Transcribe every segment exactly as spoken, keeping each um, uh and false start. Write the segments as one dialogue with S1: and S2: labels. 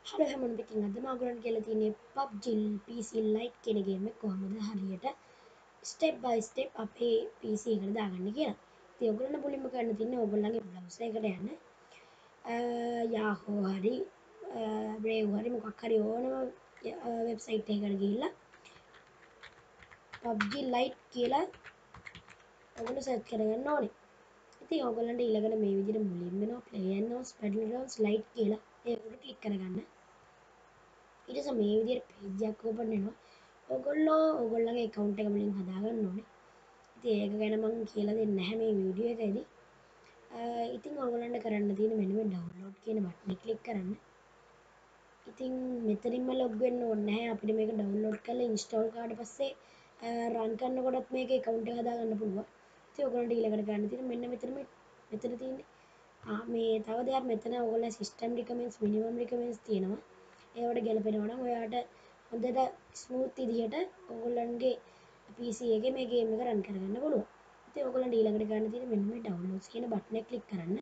S1: Hello හැමෝටම ඉතින් අද මම ඔයගොල්ලන්ට කියලා තියෙන්නේ P U B G P C Lite කියන ගේම් එක කොහොමද හරියට step by step අපේ P C එකට දාගන්න කියලා. ඉතින් ඔයගොල්ලන්ට මුලින්ම කරන්න තියෙන්නේ ඔයගොල්ලන්ගේ browser එකට යන්න. Yahoo හරි Brave හරි මොකක් හරි ඕනම වෙබ්සයිට් එකකට ගිහිල්ලා P U B G Lite කියලා ඔයගොල්ලෝ සර්ච් කරගන්න ඕනේ. ඉතින් ඔයගොල්ලන්ට ඊළඟට මේ විදිහට මුලින්ම එනවා Playgrounds Battlegrounds Lite කියලා. ඒකට ක්ලික් කරගන්න. ඊට පස්සේ මේ විදිහට page එකක් open වෙනවා. ඔයගොල්ලෝ ඔයගොල්ලන්ගේ account එක මුලින් හදාගන්න ඕනේ. ඉතින් ඒක ගැන මම කියලා දෙන්නේ නැහැ මේ වීඩියෝ එකේදී. ඉතින් ඔයගොල්ලන්ට කරන්න තියෙන්නේ මෙන්න මේ download කියන බටන් එක ක්ලික් කරන්න. ඉතින් මෙතනින්ම log වෙන්න ඕනේ නැහැ. අපිට මේක download කරලා install කරාට පස්සේ run කරනකොටත් මේකේ account එක හදාගන්න පුළුවන්. ඉතින් ඔයගොල්ලන්ට ඊළඟට කරන්න තියෙන්නේ මෙන්න මෙතන මෙතන තියෙන්නේ ආ මේ තව දෙයක් මෙතන ඔයගොල්ලෝ system recommends minimum recommends තියෙනවා. ඒවට ගැලපෙනවා නම් ඔයාට හොඳට ස්මූත් විදිහට ඔයගොල්ලන්ගේ P C එකේ මේ ගේම් එක රන් කරගන්න පුළුවන්. ඉතින් ඔයගොල්ලන්ට ඊළඟට කරන්න තියෙන්නේ මෙන්න මේ downloads කියන බටන් එක ක්ලික් කරන්න.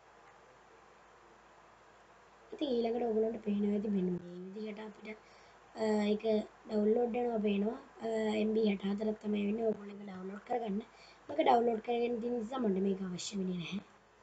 S1: ඉතින් ඊළඟට ඔයගොල්ලන්ට පේනවා ඇති මෙන්න මේ විදිහට අපිට ඒක ඩවුන්ලෝඩ් වෙනවා පේනවා. M B sixty-four ක් තමයි වෙන්නේ. ඔයගොල්ලෝ ඒක ඩවුන්ලෝඩ් කරගන්න. මේක ඩවුන්ලෝඩ් කරගෙන තියෙන නිසා මට මේක අවශ්‍ය වෙන්නේ නැහැ.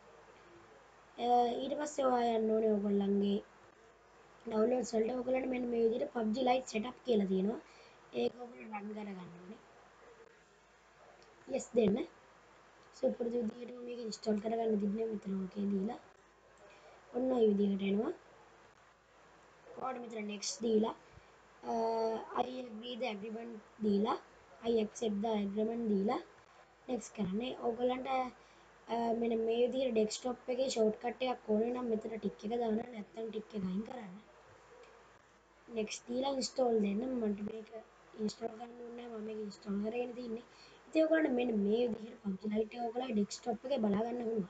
S1: ඊට පස්සේ ඔයා යන්න ඕනේ ඔයගොල්ලන්ගේ downloads වලට ඔයගොල්ලන්ට මෙන්න මේ විදිහට P U B G Lite setup කියලා තියෙනවා. ඒක ඔයගොල්ලෝ run කරගන්න ඕනේ. yes දෙන්න. සුපුරුදු විදිහටම මේක install කරගන්න තිබුණේ මෙතන okay දීලා. ඔන්න ඔය විදිහට එනවා. ඔයාලට මෙතන next දීලා I agree the agreement දීලා I accept the agreement දීලා next කරන්නේ. ඔයගොල්ලන්ට මෙන්න මේ විදිහට desktop එකේ shortcut එකක් ඕනේ නම් මෙතන tick එක දාන්න නැත්නම් tick එක අයින් කරන්න. next දීලා install දෙන්න. මට මේක install කරන්න ඕනේ නැහැ. මම මේක install කරගෙන තින්නේ. ඉතින් ඔයගොල්ලන්ට මෙන්න මේ විදිහට P U B G Lite එක ඔයගොල්ලෝ desktop එකේ බලා ගන්න පුළුවන්.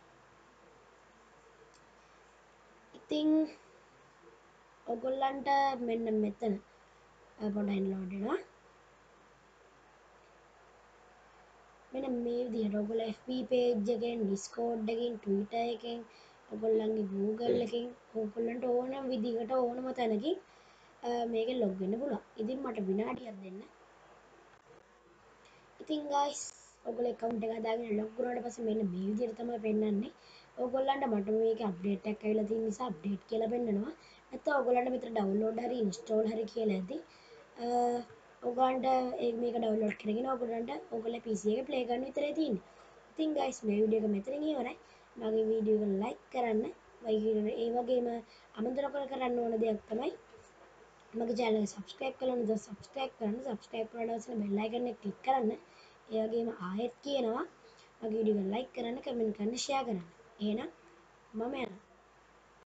S1: ඉතින් ඔයගොල්ලන්ට මෙන්න මෙතන පොඩ්ඩක් load වෙනවා. මෙන්න මේ විදිහට ඔයගොල්ලෝ F B page එකෙන් Discord එකෙන් Twitter එකෙන් ඔයගොල්ලන්ගේ Google එකෙන් ඔයගොල්ලන්ට ඕනම විදිහකට ඕනම තැනකින් මේකෙන් log වෙන්න පුළුවන්. ඉතින් මට විනාඩියක් දෙන්න. ඉතින් guys ඔයගොල්ලෝ account එක හදාගෙන log වුණාට පස්සේ මෙන්න මේ විදිහට තමයි පෙන්වන්නේ. ඔයගොල්ලන්ට මට මේකේ update එකක් ඇවිල්ලා තියෙන නිසා update කියලා පෙන්නනවා. නැත්නම් ඔයගොල්ලන්ට මෙතන download හරි install හරි කියලා ඇති. ඔයගොල්ලන්ට මේක download කරගෙන ඔයගොල්ලන්ට ඔයගොල්ලෝ P C එකේ play කරන්න විතරයි තියෙන්නේ. ඉතින් guys මේ වීඩියෝ එක මෙතනින් ඉවරයි. මගේ වීඩියෝ එක like කරන්න. ඒ වගේම අමතක කරන්න ඕන දෙයක් තමයි මගේ channel එක subscribe කරලා නැත්නම් subscribe කරන්න. subscribe කරලා ඉවසන bell icon එක click කරන්න. ඒ වගේම ආයෙත් කියනවා මගේ වීඩියෝ එක like කරන්න, comment කරන්න, share කරන්න. එහෙනම් මම යනවා.